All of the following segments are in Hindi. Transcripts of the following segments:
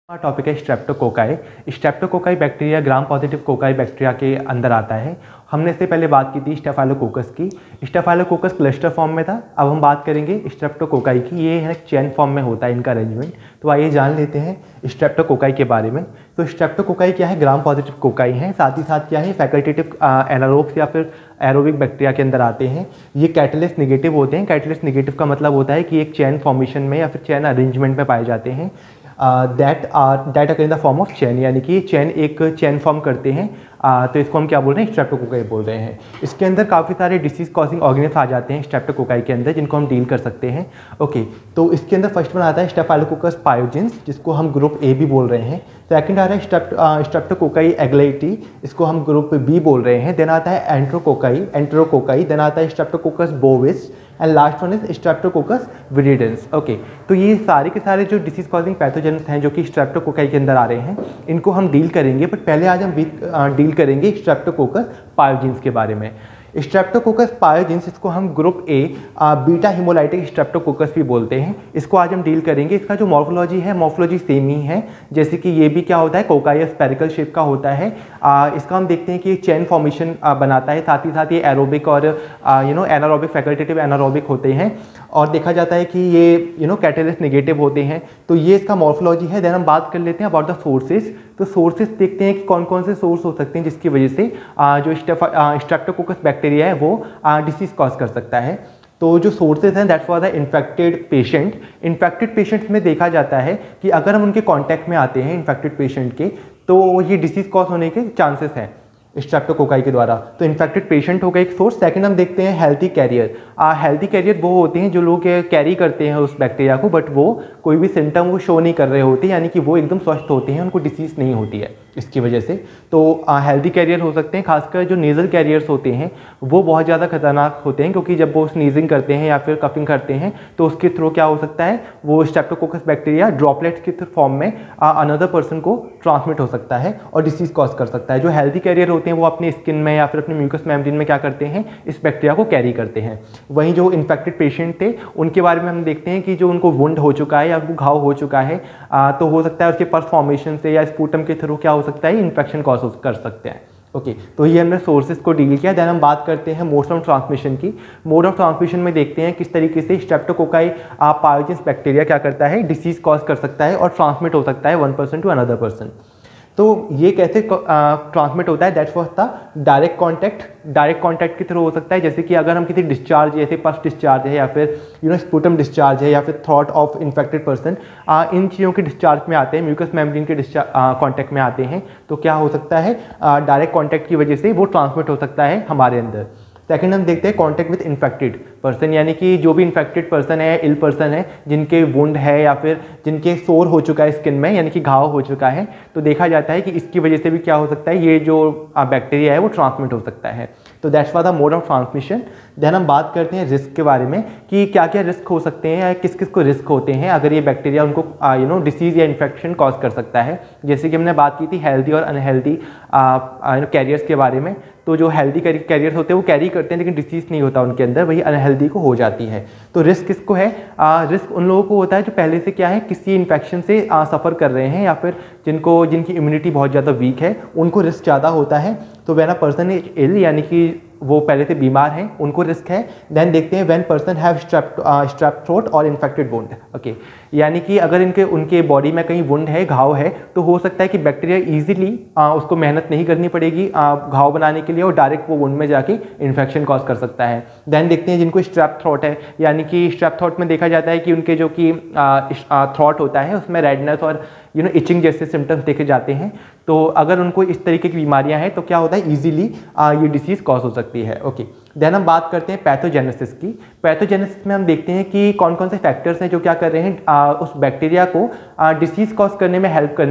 टॉपिक है streptococci. Streptococci bacteria gram positive cocci bacteria के अंदर आता है। हमने इससे पहले बात की थी स्टेफाइलोकोकस की। स्टेफाइलोकोकस क्लस्टर फॉर्म में था। अब हम बात करेंगे स्ट्रेप्टोकोकाई की। ये है चेन फॉर्म में होता है इनका अरेंजमेंट। तो आइए जान लेते हैं स्ट्रेप्टोकोकाई के बारे में। तो स्ट्रेप्टोकोकाई क्या है? ग्राम पॉजिटिव कोकाई है। साथ ही साथ क्या है? फैकल्टेटिव एनारोब्स या फिर एरोबिक बैक्टीरिया के अंदर आते हैं। ये कैटलिस्ट निगेटिव होते हैं। कैटलिस्ट निगेटिव का मतलब होता है कि एक चेन फॉर्मेशन में या फिर चेन अरेंजमेंट में पाए जाते हैं। That occur in the form of chain, यानी कि चेन एक चेन फॉर्म करते हैं। तो इसको हम क्या बोल रहे हैं? स्ट्रेप्टोकोकाई बोल रहे हैं। इसके अंदर काफ़ी सारे डिसीज कॉजिंग ऑर्गेनिज्म आ जाते हैं स्ट्रेप्टोकोकाई के अंदर, जिनको हम डील कर सकते हैं। ओके, तो इसके अंदर फर्स्ट वन आता है स्टेफाइलोकोकस पायोजेंस, जिसको हम ग्रुप ए भी बोल रहे हैं। सेकंड आ रहा है स्ट्रेप्टोकोकाई एग्लेटी, इसको हम ग्रुप बी बोल रहे हैं। देन आता है एंटेरोकोकाई। देन आता है streptococcus bovis and last one is streptococcus viridans. Okay, तो ये सारे के सारे जो डिसीज कॉजिंग पैथोजेंस हैं जो कि स्ट्रेप्टोकोकाई के अंदर आ रहे हैं, इनको हम डील करेंगे। बट पहले आज हम डील करेंगे स्ट्रेप्टोकोकस पायोजेंस के बारे में। स्ट्रेप्टोकोकस पायोजेंस, इसको हम group A beta haemolytic streptococcus भी बोलते हैं। इसको आज हम डील करेंगे। इसका जो मॉर्फोलॉजी है, मॉर्फोलॉजी सेम ही है। जैसे कि ये भी क्या होता है? कोकाई स्पेरिकल शेप का होता है। इसका हम देखते हैं कि चेन फॉर्मेशन बनाता है। साथ ही साथ ये एरोबिक और एनारोबिक, फैकल्टेटिव एनारोबिक होते हैं। और देखा जाता है कि ये कैटलिस्ट नेगेटिव होते हैं। तो ये इसका मॉर्फोलॉजी है। देन हम बात कर लेते हैं अबाउट द सोर्सेज। तो सोर्सेज देखते हैं कि कौन कौन से सोर्स हो सकते हैं जिसकी वजह से जो स्ट्रेप्टोकोकस बैक्टीरिया है वो डिसीज कॉज कर सकता है। तो जो सोर्सेज हैं that for the infected patient. Infected patients में देखा जाता है कि अगर हम उनके कॉन्टैक्ट में आते हैं इन्फेक्टेड पेशेंट के, तो ये डिसीज कॉज होने के चांसेस हैं स्ट्रेप्टोकोकाई के द्वारा। तो इन्फेक्टेड पेशेंट होगा एक सोर्स। सेकंड हम देखते हैं हेल्थी कैरियर। हेल्थी कैरियर वो होते हैं जो लोग कैरी करते हैं उस बैक्टीरिया को, बट वो कोई भी सिम्टम वो शो नहीं कर रहे होते, यानी कि वो एकदम स्वस्थ होते हैं, उनको डिसीज नहीं होती है इसकी वजह से। तो हेल्थी कैरियर हो सकते हैं। खासकर जो नेजल कैरियर्स होते हैं वो बहुत ज़्यादा खतरनाक होते हैं, क्योंकि जब वो स्नीजिंग करते हैं या फिर कफिंग करते हैं तो उसके थ्रू क्या हो सकता है? वो स्ट्रेप्टोकोकस बैक्टीरिया ड्रॉपलेट्स के फॉर्म में अनदर पर्सन को ट्रांसमिट हो सकता है और डिसीज कॉज कर सकता है। जो हेल्थी कैरियर होते हैं वो अपने स्किन में या फिर अपने म्यूकस मेम्ब्रेन में क्या करते हैं? इस बैक्टीरिया को कैरी करते हैं। वहीं जो इन्फेक्टेड पेशेंट थे उनके बारे में हम देखते हैं कि जो उनको वुंड हो चुका है या वो घाव हो चुका है, तो हो सकता है उसके पस फॉर्मेशन से या स्पूटम के थ्रू क्या हो सकता है? इन्फेक्शन कॉज कर सकते हैं। ओके, तो ये हमने सोर्सेज को डील किया। देन हम बात करते हैं मोड ऑफ ट्रांसमिशन की। मोड ऑफ ट्रांसमिशन में देखते हैं किस तरीके से स्ट्रेप्टोकोकाई पायोजेंस बैक्टीरिया क्या करता है? डिसीज कॉज कर सकता है और ट्रांसमिट हो सकता है one person to another person. तो ये कैसे ट्रांसमिट होता है? That's for the direct contact के थ्रू हो सकता है। जैसे कि अगर हम किसी डिस्चार्ज, जैसे पस डिस्चार्ज है या फिर स्पूटम डिस्चार्ज है या फिर थ्रॉट ऑफ इन्फेक्टेड पर्सन, इन चीज़ों के डिस्चार्ज में आते हैं, म्यूकस मेम्ब्रेन के कॉन्टैक्ट में आते हैं, तो क्या हो सकता है? डायरेक्ट कॉन्टैक्ट की वजह से वो ट्रांसमिट हो सकता है हमारे अंदर। सेकंड हम देखते हैं कॉन्टैक्ट विद इन्फेक्टेड पर्सन, यानी कि जो भी इन्फेक्टेड पर्सन है, इल पर्सन है, जिनके वुंड है या फिर जिनके सोर हो चुका है स्किन में, यानी कि घाव हो चुका है, तो देखा जाता है कि इसकी वजह से भी क्या हो सकता है? ये जो बैक्टीरिया है वो ट्रांसमिट हो सकता है। तो that's for the mode of transmission. Then हम बात करते हैं रिस्क के बारे में कि क्या क्या रिस्क हो सकते हैं या किस किस को रिस्क होते हैं अगर ये बैक्टीरिया उनको डिसीज या इन्फेक्शन कॉज कर सकता है। जैसे कि हमने बात की थी हेल्दी और अनहेल्दी कैरियर्स के बारे में। तो जो हेल्दी कैरियर्स होते हैं वो कैरी करते हैं लेकिन डिसीज नहीं होता उनके अंदर, वही अनहेल्दी को हो जाती है। तो रिस्क किसको है? रिस्क उन लोगों को होता है जो पहले से क्या है, किसी इन्फेक्शन से सफ़र कर रहे हैं या फिर जिनकी इम्यूनिटी बहुत ज़्यादा वीक है, उनको रिस्क ज़्यादा होता है। तो when a person is ill, यानी कि वो पहले से बीमार हैं, उनको रिस्क है। देन देखते हैं when person have strep throat और इन्फेक्टेड वुंड। ओके, यानी कि अगर उनके बॉडी में कहीं वुंड है, घाव है, तो हो सकता है कि बैक्टीरिया इजीली उसको मेहनत नहीं करनी पड़ेगी घाव बनाने के लिए और डायरेक्ट वो वुंड में जाके इन्फेक्शन कॉज कर सकता है। देन देखते हैं जिनको स्ट्रेप थ्रोट है, यानी कि स्ट्रेप थ्रोट में देखा जाता है कि उनके जो कि थ्रोट होता है उसमें रेडनेस और इचिंग जैसे सिम्टम्स देखे जाते हैं। तो अगर उनको इस तरीके की बीमारियां हैं तो क्या होता है? ईजिली ये डिसीज़ कॉज हो सकती है। ओके, देन हम बात करते हैं पैथोजेनेसिस की। पैथोजेनेसिस में हम देखते हैं कि कौन कौन से फैक्टर्स हैं जो क्या कर रहे हैं उस बैक्टीरिया को डिसीज़ कॉज करने में हेल्प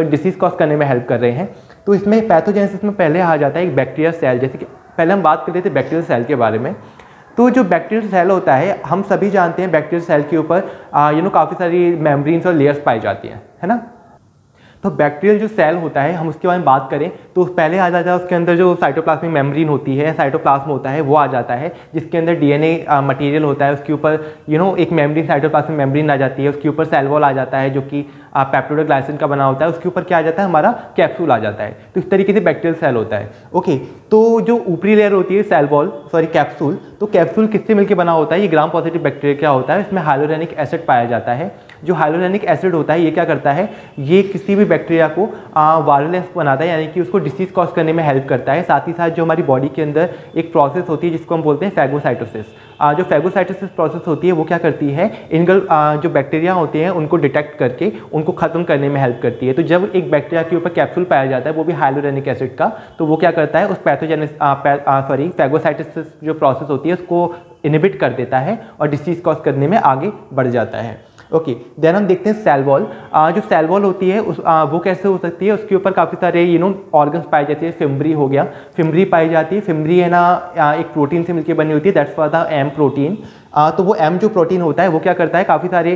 कर रहे हैं। तो इसमें पैथोजेनेसिस में पहले आ जाता है एक बैक्टीरिया सेल। जैसे कि पहले हम बात कर रहे थे बैक्टीरियल सेल के बारे में। तो जो बैक्टीरियल सेल होता है, हम सभी जानते हैं बैक्टीरियल सेल के ऊपर काफ़ी सारी मेम्ब्रेन्स और लेयर्स पाई जाती हैं, है ना। तो बैक्टीरियल जो सेल होता है, हम उसके बारे में बात करें तो पहले आ जाता है उसके अंदर जो साइटोप्लाज्मिक मेम्ब्रेन होती है, साइटोप्लाज्म होता है वो आ जाता है, जिसके अंदर डीएनए मटेरियल होता है, उसके ऊपर एक मेम्ब्रेन, साइटोप्लाज्मिक मेम्ब्रेन आ जाती है, उसके ऊपर सेल वॉल आ जाता है जो कि पेप्टिडोग्लाइसिन का बना होता है, उसके ऊपर क्या आ जाता है, हमारा कैप्सूल आ जाता है। तो इस तरीके से बैक्टीरियल सेल होता है। ओके, तो जो ऊपरी लेयर होती है सेल वॉल, सॉरी कैप्सूल, तो कैप्सूल किससे मिलकर बना होता है, ये ग्राम पॉजिटिव बैक्टीरिया क्या होता है, इसमें हाइलोरेनिक एसिड पाया जाता है। जो हाइलोरेनिक एसिड होता है ये क्या करता है, ये किसी भी बैक्टीरिया को वायरुलेंस बनाता है, यानी कि उसको डिसीज कॉज करने में हेल्प करता है। साथ ही साथ जो हमारी बॉडी के अंदर एक प्रोसेस होती है जिसको हम बोलते हैं फैगोसाइटोसिस, जो फैगोसाइटोसिस प्रोसेस होती है वो क्या करती है, इनगल जो बैक्टीरिया होते हैं उनको डिटेक्ट करके उनको खत्म करने में हेल्प करती है। तो जब एक बैक्टीरिया के ऊपर कैप्सूल पाया जाता है वो भी हाइलोरेनिक एसिड का, तो वो क्या करता है, उस फैगोसाइटोसिस जो प्रोसेस होती है उसको इनहिबिट कर देता है और डिसीज कॉज करने में आगे बढ़ जाता है। ओके, देन हम देखते हैं सेल वॉल। जो सेल वॉल होती है वो कैसे हो सकती है, उसके ऊपर काफ़ी सारे ऑर्गन्स पाए जाते हैं। फिम्ब्री हो गया, फिम्ब्री पाई जाती है। फिम्ब्री है ना एक प्रोटीन से मिलकर बनी होती है, that's for the M protein. तो वो एम जो प्रोटीन होता है वो क्या करता है, काफ़ी सारे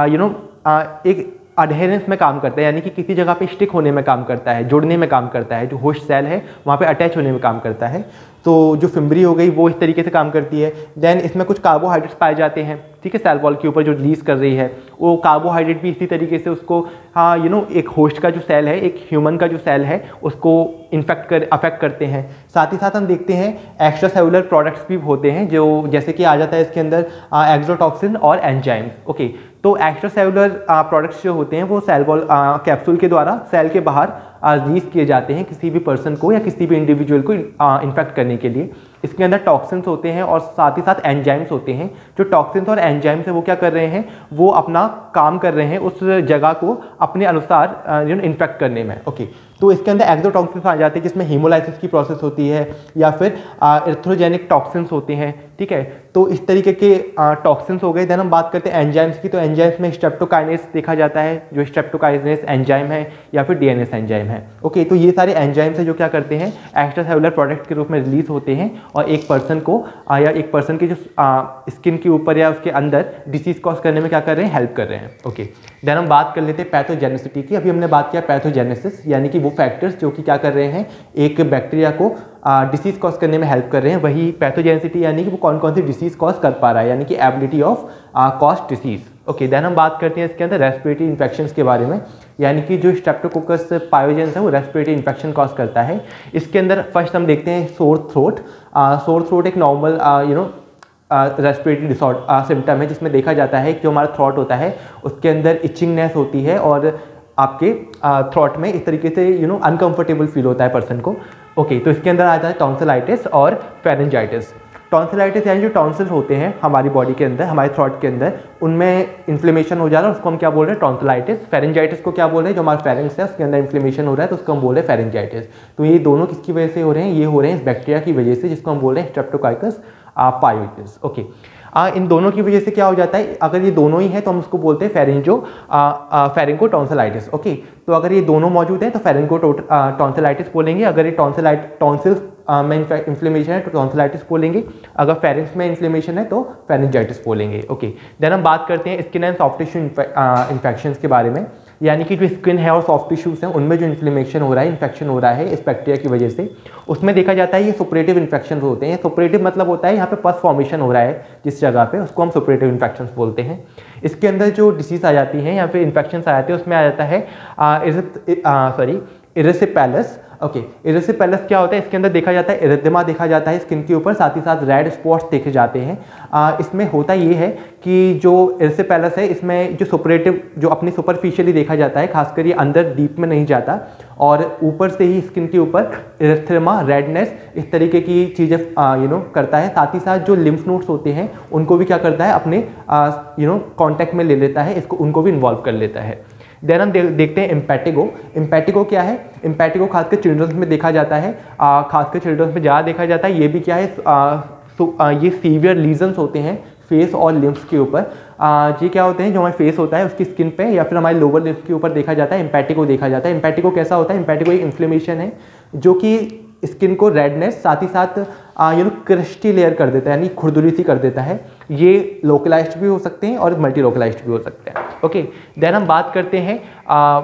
एक अडहेरेंस में काम करता है, यानी कि किसी जगह पे स्टिक होने में काम करता है, जुड़ने में काम करता है, जो होस्ट सेल है वहाँ पे अटैच होने में काम करता है। तो जो फिम्ब्री हो गई वो इस तरीके से काम करती है। देन इसमें कुछ कार्बोहाइड्रेट्स पाए जाते हैं, ठीक है, सेल वॉल के ऊपर जो रिलीज कर रही है वो कार्बोहाइड्रेट भी इसी तरीके से उसको एक होस्ट का जो सेल है, एक ह्यूमन का जो सेल है उसको अफेक्ट करते हैं। साथ ही साथ हम देखते हैं एक्स्ट्रा सेलुलर प्रोडक्ट्स भी होते हैं, जो जैसे कि आ जाता है इसके अंदर एक्सोटॉक्सिन और एंजाइम्स। ओके, तो एक्स्ट्रा सेलुलर प्रोडक्ट्स जो होते हैं वो सेल वॉल कैप्सूल के द्वारा सेल के बाहर रिलीज किए जाते हैं किसी भी पर्सन को या किसी भी इंडिविजुअल को इन्फेक्ट करने के लिए। इसके अंदर टॉक्सिन्स होते हैं और साथ ही साथ एंजाइम्स होते हैं। जो टॉक्सिन्स और एंजाइम्स है वो क्या कर रहे हैं, वो अपना काम कर रहे हैं उस जगह को अपने अनुसार इन्फेक्ट करने में। ओके, तो इसके अंदर एक्सोटॉक्सिन्स आ जाते हैं जिसमें हीमोलाइसिस की प्रोसेस होती है या फिर एर्थ्रोजेनिक टॉक्सिन्स होते हैं, ठीक है। तो इस तरीके के टॉक्सिन्स हो गए। देन हम बात करते हैं एंजाइम्स की, तो एंजाइम्स में स्ट्रेप्टोकाइनेस देखा जाता है, जो स्ट्रेप्टोकाइनेस एंजाइम है या फिर डीएनएस एंजाइम है। ओके, तो ये सारे एंजाइम्स है जो क्या करते हैं, एक्स्ट्रा सेलुलर प्रोडक्ट के रूप में रिलीज होते हैं और एक पर्सन को या एक पर्सन के जो स्किन के ऊपर या उसके अंदर डिसीज कॉज करने में क्या कर रहे हैं, हेल्प कर रहे हैं। ओके, देन हम बात कर लेते हैं पैथोजेनिसिटी की। अभी हमने बात किया पैथोजेनेसिस, यानी कि वो फैक्टर्स जो कि क्या कर रहे हैं, एक बैक्टीरिया को डिसीज कॉज करने में हेल्प कर रहे हैं। वही पैथोजेनिसिटी यानी कि वो कौन कौन सी डिसीज कॉज कर पा रहा है, यानी कि ability of cause disease. Okay, then हम बात करते हैं इसके अंदर रेस्पिरेटरी इन्फेक्शंस के बारे में, यानी कि जो स्ट्रेप्टोकोकस पायोजेंस है वो रेस्पिरेटरी इन्फेक्शन कॉज करता है। इसके अंदर फर्स्ट हम देखते हैं सोर थ्रोट। सोर थ्रोट एक नॉर्मल रेस्पिरेटरी डिसऑर्डर सिम्टम है जिसमें देखा जाता है कि जो हमारा थ्रोट होता है उसके अंदर इचिंगनेस होती है और आपके थ्रोट में इस तरीके से अनकंफर्टेबल फील होता है पर्सन को। ओके, तो इसके अंदर आता है टॉन्सिलाइटिस और फेरेंजाइटिस। टॉन्सिलाइटिस यानी जो टॉन्सिल होते हैं हमारी बॉडी के अंदर, हमारे थ्रोट के अंदर, उनमें इन्फ्लेमेशन हो जा रहा है, उसको हम क्या बोल रहे हैं, टॉन्सिलाइटिस। फेरेंजाइटिस को क्या बोल रहे हैं, जो हमारा फेरेंक्स है उसके अंदर इन्फ्लेमेशन हो रहा है तो उसको हम बोल रहे हैं फेरेंजाइटिस। तो ये दोनों किसकी वजह से हो रहे हैं, ये हो रहे हैं इस बैक्टीरिया की वजह से जिसको हम बोल रहे हैं स्ट्रेप्टोकाइकस पायोजेंस। ओके, इन दोनों की वजह से क्या हो जाता है, अगर ये दोनों ही है तो हम उसको बोलते हैं फेरिंगो टॉन्सिलाइटिस। ओके, तो अगर ये दोनों मौजूद है तो फेरिंगो टॉन्सिलाइटिस बोलेंगे। अगर ये टॉन्सिल्स में इन्फ्लेमेशन है तो टॉन्सिलाइटिस बोलेंगे। अगर फेरिंग्स में इन्फ्लेमेशन है तो फेरेंजाइटिस बोलेंगे। ओके, देन हम बात करते हैं skin and soft tissue infections के बारे में, यानी कि जो स्किन है और सॉफ्ट टिश्यूज हैं उनमें जो इन्फ्लेमेशन हो रहा है, इन्फेक्शन हो रहा है इस बैक्टीरिया की वजह से, उसमें देखा जाता है ये सुपरेटिव इन्फेक्शन होते हैं। सुपरेटिव मतलब होता है यहाँ पे पस फॉर्मेशन हो रहा है जिस जगह पे, उसको हम सुपरेटिव इन्फेक्शन बोलते हैं। इसके अंदर जो डिसीज आ जाती हैं या फिर इन्फेक्शन आ जाते हैं उसमें आ जाता है इरिसिपेलस। ओके, इरिसिपेलस क्या होता है, इसके अंदर देखा जाता है इरिथेमा देखा जाता है स्किन के ऊपर, साथ ही साथ रेड स्पॉट्स देखे जाते हैं। इसमें होता ये है कि जो इरिसिपेलस है इसमें जो सुपरेटिव जो अपनी सुपरफिशियली देखा जाता है, खासकर ये अंदर डीप में नहीं जाता और ऊपर से ही स्किन के ऊपर इरिथेमा, रेडनेस, इस तरीके की चीज़ें करता है। साथ ही साथ जो लिम्फ नोड्स होते हैं उनको भी क्या करता है, अपने कॉन्टैक्ट में ले लेता है, इसको उनको भी इन्वॉल्व कर लेता है। देन हम देखते हैं इम्पैटिगो। इम्पैटिगो क्या है, इम्पैटिगो खासकर चिल्ड्रंस में देखा जाता है, खासकर चिल्ड्रंस में ज़्यादा देखा जाता है। ये भी क्या है, ये सीवियर लीजन्स होते हैं फेस और लिम्फ्स के ऊपर। ये क्या होते हैं, जो हमारे फेस होता है उसकी स्किन पे या फिर हमारे लोअर लिम्फ्स के ऊपर देखा जाता है, इम्पैटिगो देखा जाता है। इम्पैटिगो कैसा होता है, इम्पैटिगो एक इन्फ्लेमेशन है जो कि स्किन को रेडनेस, साथ ही साथ क्रिस्टी लेयर कर देता है, यानी खुरदुरी सी कर देता है। ये लोकलाइज्ड भी हो सकते हैं और मल्टी लोकलाइज्ड भी हो सकते हैं। ओके, देन हम बात करते हैं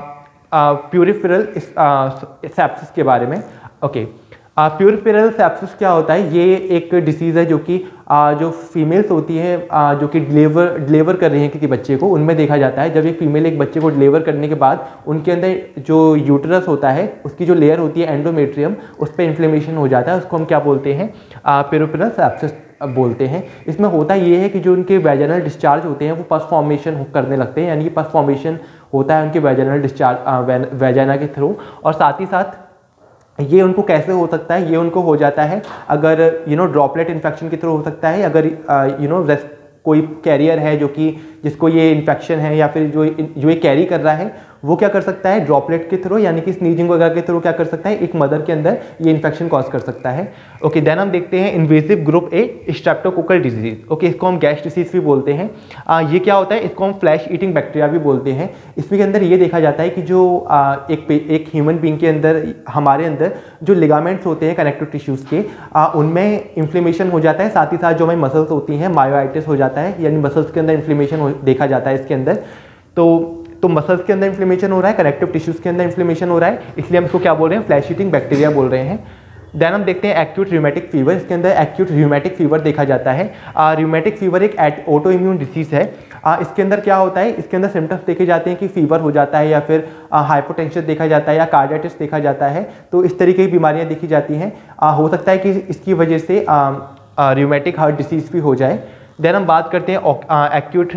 प्यूरिफेरल सेप्सिस के बारे में। ओके, प्यूरिफेरल सेप्सिस क्या होता है? ये एक डिसीज़ है जो कि जो फीमेल्स होती हैं जो कि डिलीवर कर रही हैं किसी बच्चे को, उनमें देखा जाता है। जब एक फीमेल एक बच्चे को डिलीवर करने के बाद उनके अंदर जो यूटरस होता है उसकी जो लेयर होती है एंडोमेट्रियम, उस पर इन्फ्लेमेशन हो जाता है, उसको हम क्या बोलते हैं? प्यूरिफेरल सेप्सिस बोलते हैं। इसमें होता ये है कि जो उनके वैजाइनल डिस्चार्ज होते हैं वो पस फॉर्मेशन करने लगते हैं, यानी कि पस फॉर्मेशन होता है उनके वैजाइनल डिस्चार्ज वैजाइना के थ्रू। और साथ ही साथ ये उनको कैसे हो सकता है? ये उनको हो जाता है अगर ड्रॉपलेट इन्फेक्शन के थ्रू हो सकता है, अगर कोई कैरियर है जो कि जिसको ये इन्फेक्शन है, या फिर जो ये कैरी कर रहा है वो क्या कर सकता है? ड्रॉपलेट के थ्रू यानी कि स्नीजिंग वगैरह के थ्रू क्या कर सकता है? एक मदर के अंदर ये इन्फेक्शन कॉज कर सकता है। ओके, देन हम देखते हैं invasive group A streptococcal disease. Okay, इसको हम गैस डिसीज भी बोलते हैं। ये क्या होता है? इसको हम फ्लैश ईटिंग बैक्टीरिया भी बोलते हैं। इसके अंदर ये देखा जाता है कि जो एक ह्यूमन बींग के अंदर, हमारे अंदर जो लिगामेंट्स होते हैं कनेक्टिव टिश्यूज़ के, उनमें इन्फ्लेमेशन हो जाता है। साथ ही साथ जो हमारी मसल्स होती हैं मायोआइटिस हो जाता है, यानी मसल्स के अंदर इन्फ्लेमेशन देखा जाता है इसके अंदर। तो मसल्स के अंदर इन्फ्लेमेशन हो रहा है, कनेक्टिव टिश्यूज़ के अंदर इन्फ्लेमेशन हो रहा है, इसलिए हम इसको क्या बोल रहे हैं? फ्लैश ईटिंग बैक्टीरिया बोल रहे हैं। देन हम देखते हैं एक्यूट र्यूमेटिक फीवर। इसके अंदर एक्यूट र्यूमेटिक फीवर देखा जाता है। र्यूमेटिक फीवर एक ऑटो इम्यून डिसीज़ है। इसके अंदर क्या होता है? इसके अंदर सिम्टम्स देखे जाते हैं कि फीवर हो जाता है, या फिर हाइपोटेंशन देखा जाता है, या कार्डियाटिस देखा जाता है। तो इस तरीके की बीमारियां देखी जाती हैं। हो सकता है कि इसकी वजह से र्यूमेटिक हार्ट डिसीज़ भी हो जाए। देन हम बात करते हैं एक्यूट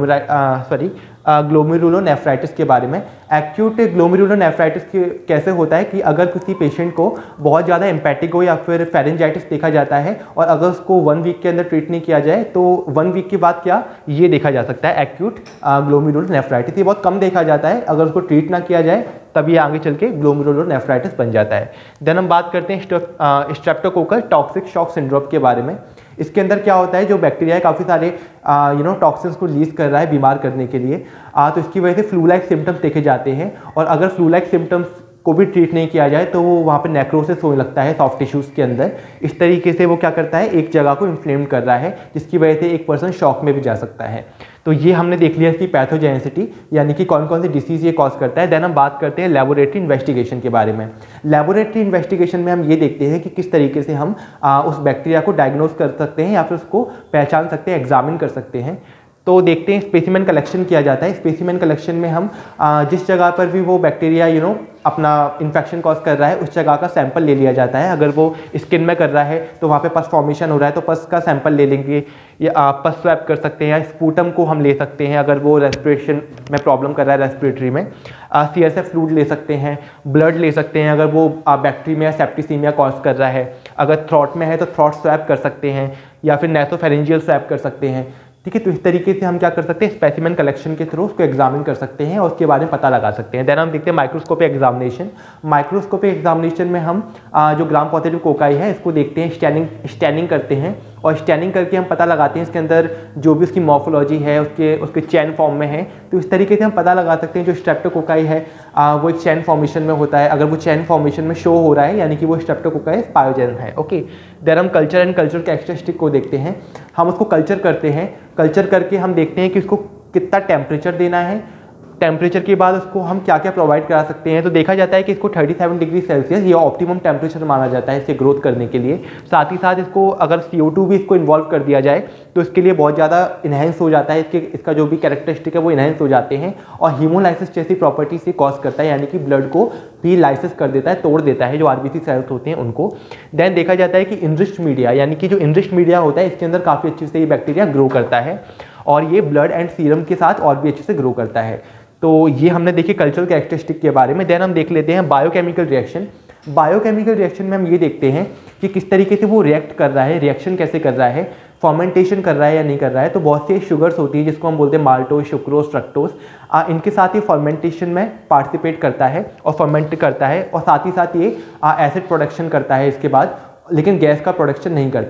ग्लोमेरुलोनेफ्राइटिस के बारे में। एक्यूट ग्लोमेरुलोनेफ्राइटिस कैसे होता है कि अगर किसी पेशेंट को बहुत ज़्यादा एम्पेटिगो या फिर फेरेंजाइटिस देखा जाता है, और अगर उसको 1 वीक के अंदर ट्रीट नहीं किया जाए तो 1 वीक के बाद क्या ये देखा जा सकता है? Acute glomerulonephritis. ये बहुत कम देखा जाता है, अगर उसको ट्रीट ना किया जाए तब ये आगे चल के ग्लोमेरुलोनेफ्राइटिस बन जाता है। देन हम बात करते हैं स्ट्रेप्टोकोकल टॉक्सिक शॉक सिंड्रोम के बारे में। इसके अंदर क्या होता है? जो बैक्टीरिया है काफ़ी सारे टॉक्सिन्स को रिलीज कर रहा है बीमार करने के लिए। तो इसकी वजह से फ्लू लाइक सिम्टम्स देखे जाते हैं, और अगर फ्लू लाइक सिम्टम्स को भी ट्रीट नहीं किया जाए तो वो वहाँ पे नेक्रोसिस होने लगता है सॉफ्ट टिश्यूज़ के अंदर। इस तरीके से वो क्या करता है? एक जगह को इन्फ्लेम कर रहा है, जिसकी वजह से एक पर्सन शॉक में भी जा सकता है। तो ये हमने देख लिया इसकी पैथोजेनिसिटी, यानी कि कौन कौन सी डिसीज़ ये कॉज करता है। देन हम बात करते हैं लेबोरेटरी इन्वेस्टिगेशन के बारे में। लेबोरेटरी इन्वेस्टिगेशन में हम ये देखते हैं कि किस तरीके से हम उस बैक्टीरिया को डायग्नोज कर सकते हैं, या फिर उसको पहचान सकते हैं, एग्जामिन कर सकते हैं। तो देखते हैं स्पेसिमेन कलेक्शन किया जाता है। स्पेसिमेन कलेक्शन में हम जिस जगह पर भी वो बैक्टीरिया अपना इन्फेक्शन कॉज कर रहा है उस जगह का सैंपल ले लिया जाता है। अगर वो स्किन में कर रहा है तो वहाँ पे पस फॉर्मेशन हो रहा है तो पस का सैंपल ले लेंगे, या पस स्वैप कर सकते हैं, या स्पूटम को हम ले सकते हैं अगर वो रेस्पिरेशन में प्रॉब्लम कर रहा है, रेस्पिरेटरी में CSF फ्लूइड ले सकते हैं, ब्लड ले सकते हैं अगर वो बैक्टीरिया सेप्टिसीमिया कॉज कर रहा है, अगर थ्रॉट में है तो थ्रॉट स्वैप कर सकते हैं, या फिर नेसोफेरेंजियल स्वैप कर सकते हैं। ठीक है, तो इस तरीके से हम क्या कर सकते हैं? स्पेसिमेन कलेक्शन के थ्रू उसको एग्जामिन कर सकते हैं और उसके बारे में पता लगा सकते हैं। देन हम देखते हैं माइक्रोस्कोपिक एग्जामिनेशन। माइक्रोस्कोपिक एग्जामिनेशन में हम जो ग्राम पॉजिटिव कोकाई है इसको देखते हैं, स्टैनिंग करते हैं, और स्टैनिंग करके हम पता लगाते हैं इसके अंदर जो भी उसकी मॉर्फोलॉजी है उसके चैन फॉर्म में है। तो इस तरीके से हम पता लगा सकते हैं जो स्ट्रेप्टोकोकाई है वो एक चैन फॉर्मेशन में होता है। अगर वो चैन फॉर्मेशन में शो हो रहा है यानी कि वो स्ट्रेप्टोकोकाई पायोजेन है। ओके, देन हम कल्चर एंड कल्चर कैरेक्टरिस्टिक को देखते हैं। हम उसको कल्चर करते हैं, कल्चर करके हम देखते हैं कि उसको कितना टेम्परेचर देना है, टेम्परेचर के बाद उसको हम क्या क्या प्रोवाइड करा सकते हैं। तो देखा जाता है कि इसको 37 डिग्री सेल्सियस ये ऑप्टिमम टेम्परेचर माना जाता है इससे ग्रोथ करने के लिए। साथ ही साथ इसको अगर CO2 भी इसको इन्वॉल्व कर दिया जाए तो इसके लिए बहुत ज़्यादा इन्हेंस हो जाता है, इसका जो भी कैरेक्टरिस्टिक है वो इन्हेंस हो जाते हैं, और हीमोलाइसिस जैसी प्रॉपर्टी से कॉज करता है, यानी कि ब्लड को भी लाइसिस कर देता है, तोड़ देता है जो RBC सेल्स होते हैं उनको। देन देखा जाता है कि इनरिच्ड मीडिया, यानी कि जो इनरिच्ड मीडिया होता है इसके अंदर काफ़ी अच्छे से ये बैक्टीरिया ग्रो करता है, और ये ब्लड एंड सीरम के साथ और भी अच्छे से ग्रो करता है। तो ये हमने देखी कल्चरल कैरेक्टरिस्टिक के बारे में। देन हम देख लेते हैं बायोकेमिकल रिएक्शन। बायोकेमिकल रिएक्शन में हम ये देखते हैं कि किस तरीके से वो रिएक्ट कर रहा है, रिएक्शन कैसे कर रहा है, फर्मेंटेशन कर रहा है या नहीं कर रहा है। तो बहुत सी शुगर्स होती है जिसको हम बोलते हैं माल्टोज, सुक्रोज, फ्रक्टोज, इनके साथ ही फर्मेंटेशन में पार्टिसिपेट करता है और फर्मेंट करता है, और साथ ही साथ ये एसिड प्रोडक्शन करता है इसके बाद, लेकिन गैस का प्रोडक्शन नहीं करता।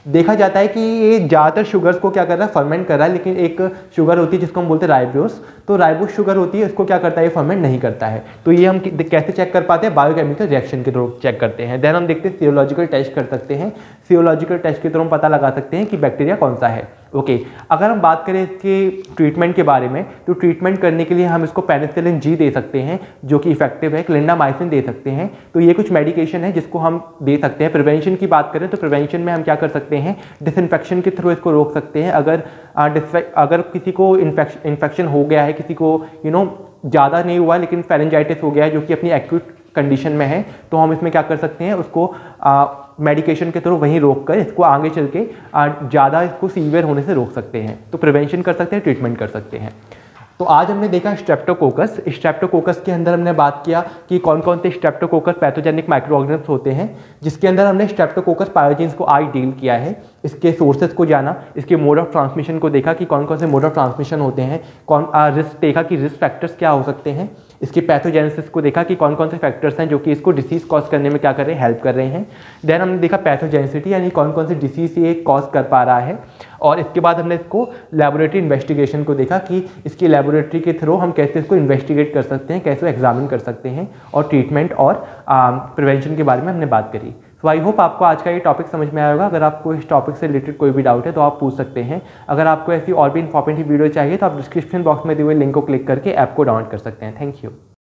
देखा जाता है कि ये ज़्यादातर शुगर्स को क्या कर रहा है, फर्मेंट कर रहा है, लेकिन एक शुगर होती है जिसको हम बोलते हैं राइबोस, तो राइबोस शुगर होती है, इसको क्या करता है, ये फर्मेंट नहीं करता है। तो ये हम कैसे चेक कर पाते हैं, बायोकेमिकल रिएक्शन के थ्रू चेक करते हैं। देन हम देखते हैं सीरोलॉजिकल टेस्ट कर सकते हैं, सीरोलॉजिकल टेस्ट के थ्रू हम पता लगा सकते हैं कि बैक्टीरिया कौन सा है। ओके, अगर हम बात करें इसके ट्रीटमेंट के बारे में, तो ट्रीटमेंट करने के लिए हम इसको पेनिसिलिन जी दे सकते हैं जो कि इफेक्टिव है, क्लिंडामाइसिन दे सकते हैं। तो ये कुछ मेडिकेशन है जिसको हम दे सकते हैं। प्रिवेंशन की बात करें तो प्रिवेंशन में हम क्या कर सकते हैं, डिसइंफेक्शन के थ्रू इसको रोक सकते हैं। अगर किसी को इन्फेक्शन हो गया है, किसी को ज़्यादा नहीं हुआ लेकिन फेरेंजाइटिस हो गया है जो कि अपनी एक्यूट कंडीशन में है, तो हम इसमें क्या कर सकते हैं, उसको मेडिकेशन के थ्रू वहीं रोक कर इसको आगे चल के ज़्यादा इसको सीवियर होने से रोक सकते हैं। तो प्रिवेंशन कर सकते हैं, ट्रीटमेंट कर सकते हैं। तो आज हमने देखा स्ट्रेप्टोकोकस। स्ट्रेप्टोकोकस के अंदर हमने बात किया कि कौन कौन से स्ट्रेप्टोकोकस पैथोजेनिक माइक्रो ऑर्गेनिज्म होते हैं, जिसके अंदर हमने स्ट्रेप्टोकोकस पायोजेंस को आज डील किया है। इसके सोर्सेज को जाना, इसके मोड ऑफ ट्रांसमिशन को देखा कि कौन कौन से मोड ऑफ ट्रांसमिशन होते हैं, रिस्क देखा कि रिस्क फैक्टर्स क्या हो सकते हैं। इसके पैथोजेनेसिस को देखा कि कौन कौन से फैक्टर्स हैं जो कि इसको डिसीज कॉज करने में क्या कर रहे हैं, हेल्प कर रहे हैं। देन हमने देखा पैथोजेनेसिटी, यानी कौन कौन से डिसीज ये कॉज कर पा रहा है। और इसके बाद हमने इसको लैबोरेटरी इन्वेस्टिगेशन को देखा कि इसकी लैबोरेटरी के थ्रू हम कैसे इसको इन्वेस्टिगेट कर सकते हैं, कैसे एग्जामिन कर सकते हैं, और ट्रीटमेंट और प्रिवेंशन के बारे में हमने बात करी। तो आई होप आपको आज का ये टॉपिक समझ में आया होगा। अगर आपको इस टॉपिक से रिलेटेड कोई भी डाउट है तो आप पूछ सकते हैं। अगर आपको ऐसी और भी इंफॉर्मेटिव वीडियो चाहिए तो आप डिस्क्रिप्शन बॉक्स में दिए हुए लिंक को क्लिक करके ऐप को डाउनलोड कर सकते हैं। Thank you.